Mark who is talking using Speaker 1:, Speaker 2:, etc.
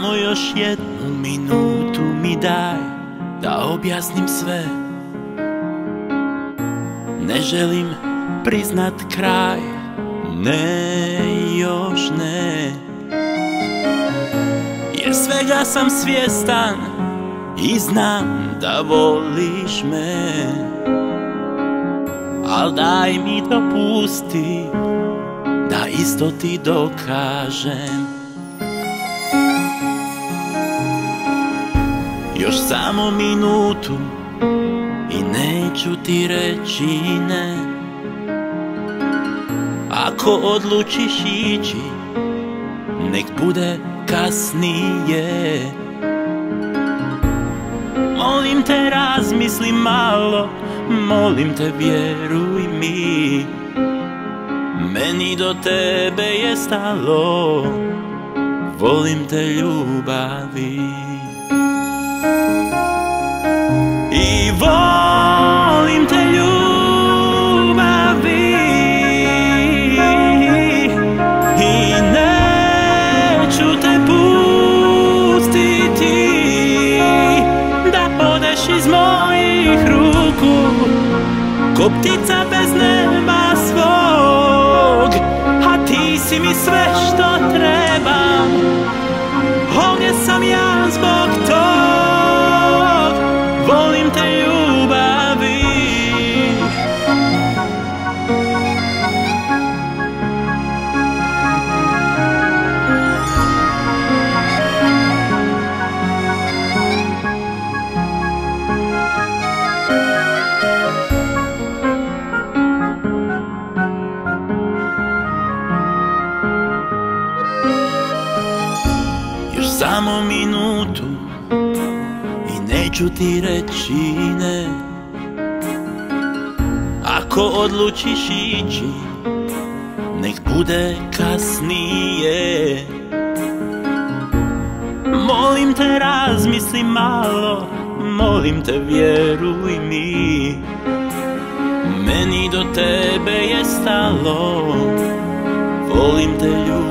Speaker 1: Samo još jednu minutu mi daj da objasnim sve. Ne želim priznat kraj, ne, još ne. Jer svega sam svjestan i znam da voliš me. Al daj mi dopusti da isto ti dokažem. Još samo minutu i neću ti reći ne. Ako odlučiš ići, nek bude kasnije. Molim te razmisli malo, molim te vjeruj mi. Meni do tebe je stalo, volim te ljubavi. I volim te ljubavi i neću te pustiti da odeš iz mojih ruku ko ptica bez neba svog. A ti si mi sve što trebam, ovdje sam ja zbog tog. Volim te ljubavi. Još samo minutu i neću ti reći ne. Ako odlučiš ići, nek bude kasnije. Molim te razmisli malo, molim te vjeruj mi. Meni do tebe je stalo, volim te ljubavi.